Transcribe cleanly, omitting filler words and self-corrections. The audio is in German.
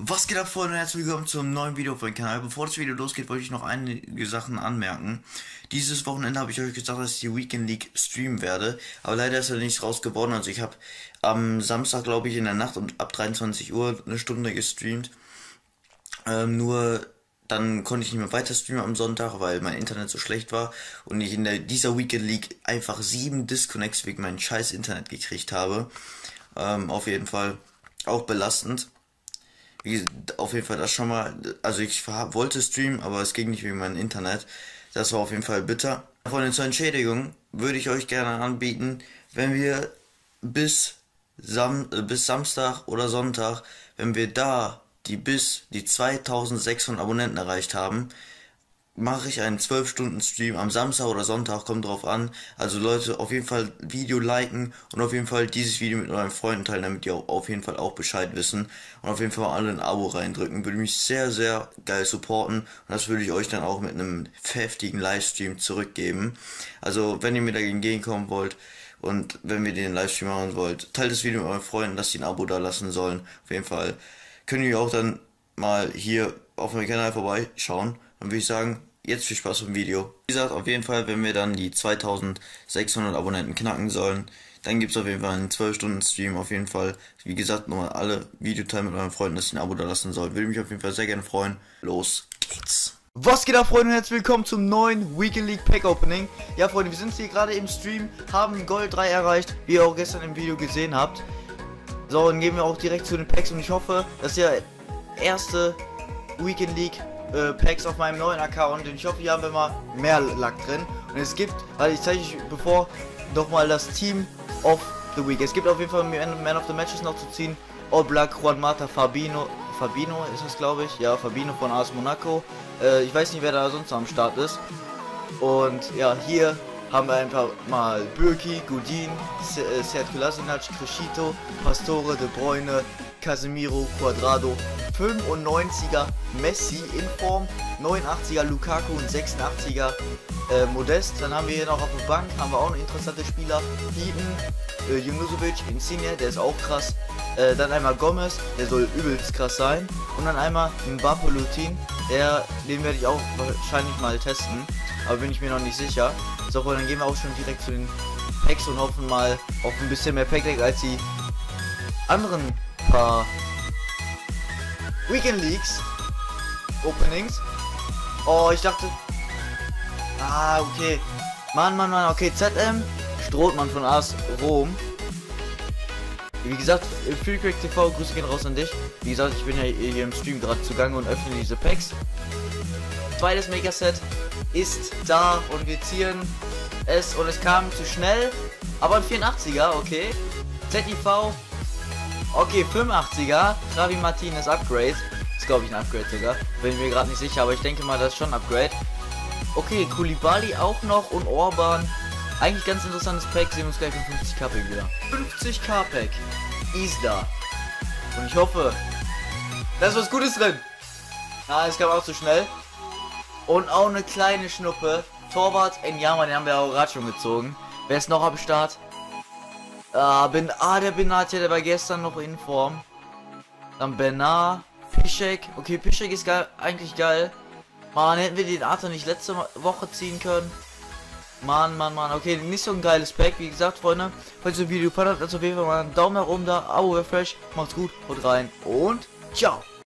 Was geht ab, Freunde, und herzlich willkommen zum neuen Video auf meinem Kanal. Bevor das Video losgeht, wollte ich noch einige Sachen anmerken. Dieses Wochenende habe ich euch gesagt, dass ich die Weekend League streamen werde, aber leider ist da nichts raus geworden. Also ich habe am Samstag, glaube ich, in der Nacht und ab 23 Uhr eine Stunde gestreamt. Nur dann konnte ich nicht mehr weiter streamen am Sonntag, weil mein Internet so schlecht war und ich in dieser Weekend League einfach 7 Disconnects wegen meinem scheiß Internet gekriegt habe. Auf jeden Fall auch belastend. Auf jeden Fall das schon mal, also ich wollte streamen, aber es ging nicht wegen meinem Internet. Das war auf jeden Fall bitter. Freunde, zur Entschädigung würde ich euch gerne anbieten, wenn wir bis Samstag oder Sonntag, wenn wir da die 2600 Abonnenten erreicht haben, mache ich einen 12-Stunden-Stream am Samstag oder Sonntag, kommt drauf an. Also Leute, auf jeden Fall Video liken und auf jeden Fall dieses Video mit euren Freunden teilen, damit die auch auf jeden Fall auch Bescheid wissen. Und auf jeden Fall alle ein Abo reindrücken. Würde mich sehr, sehr geil supporten. Und das würde ich euch dann auch mit einem heftigen Livestream zurückgeben. Also wenn ihr mir dagegen entgegenkommen wollt und wenn wir den Livestream machen wollt, teilt das Video mit euren Freunden, dass sie ein Abo da lassen sollen. Auf jeden Fall könnt ihr auch dann mal hier auf meinem Kanal vorbeischauen. Dann würde ich sagen, jetzt viel Spaß im Video. Wie gesagt, auf jeden Fall, wenn wir dann die 2600 Abonnenten knacken sollen, dann gibt es auf jeden Fall einen 12-Stunden-Stream. Auf jeden Fall, wie gesagt, nochmal alle Videoteilen mit euren Freunden, dass ihr ein Abo da lassen sollt. Würde mich auf jeden Fall sehr gerne freuen. Los geht's. Was geht ab, Freunde, und herzlich willkommen zum neuen Weekend League Pack Opening. Ja, Freunde, wir sind hier gerade im Stream, haben Gold 3 erreicht, wie ihr auch gestern im Video gesehen habt. So, dann gehen wir auch direkt zu den Packs und ich hoffe, dass der erste Weekend League Packs auf meinem neuen Account, und ich hoffe, hier haben wir mal mehr Luck drin. Und es gibt, ich zeige euch bevor noch mal das Team of the Week. Es gibt auf jeden Fall Man of the Matches noch zu ziehen. All Black, Juan Mata, Fabinho ist das, glaube ich. Ja, Fabinho von AS Monaco. Ich weiß nicht, wer da sonst am Start ist. Und ja, hier haben wir einfach mal Bürki, Godin, Sergio Kolasinac, Crescito, Pastore, De Bruyne, Casemiro, Cuadrado, 95er Messi in Form, 89er Lukaku und 86er Modest. Dann haben wir hier noch auf der Bank, haben wir auch noch interessante Spieler, Heaton, Junuzovic, Insigne, der ist auch krass. Dann einmal Gomez, der soll übelst krass sein. Und dann einmal Mbappé Lutin, den werde ich auch wahrscheinlich mal testen, aber bin ich mir noch nicht sicher. So, dann gehen wir auch schon direkt zu den Packs und hoffen mal auf ein bisschen mehr Pack-Deck als die anderen paar Weekend Leagues Openings. Oh, ich dachte. Okay. Mann. Okay, ZM Strohmann von AS Rom. Wie gesagt, Freecrack TV, Grüße gehen raus an dich. Wie gesagt, ich bin ja hier im Stream gerade zugange und öffne diese Packs. Zweites Megaset ist da und wir ziehen es, und es kam zu schnell, aber ein 84er, okay. ZIV, okay, 85er, Javi Martinez Upgrade, ist glaube ich ein Upgrade sogar, bin ich mir gerade nicht sicher, aber ich denke mal, das ist schon ein Upgrade. Okay, Koulibaly auch noch und Orban, eigentlich ganz interessantes Pack, sehen wir uns gleich mit 50k Pack wieder. 50k Pack ist da und ich hoffe, da ist was Gutes drin. Es kam auch zu schnell. Und auch eine kleine Schnuppe. Torwart Enyama, den haben wir auch gerade schon gezogen. Wer ist noch am Start? Der Benatia, der war gestern noch in Form. Dann Bernard, Piszczek. Okay, Piszczek ist geil, eigentlich geil. Mann, hätten wir den Arthur nicht letzte Woche ziehen können. Mann. Okay, nicht so ein geiles Pack. Wie gesagt, Freunde, falls ihr das Video gefallen hat, lasst auf jeden Fall mal einen Daumen nach oben da. Abo wäre fresh. Macht's gut, haut rein und ciao.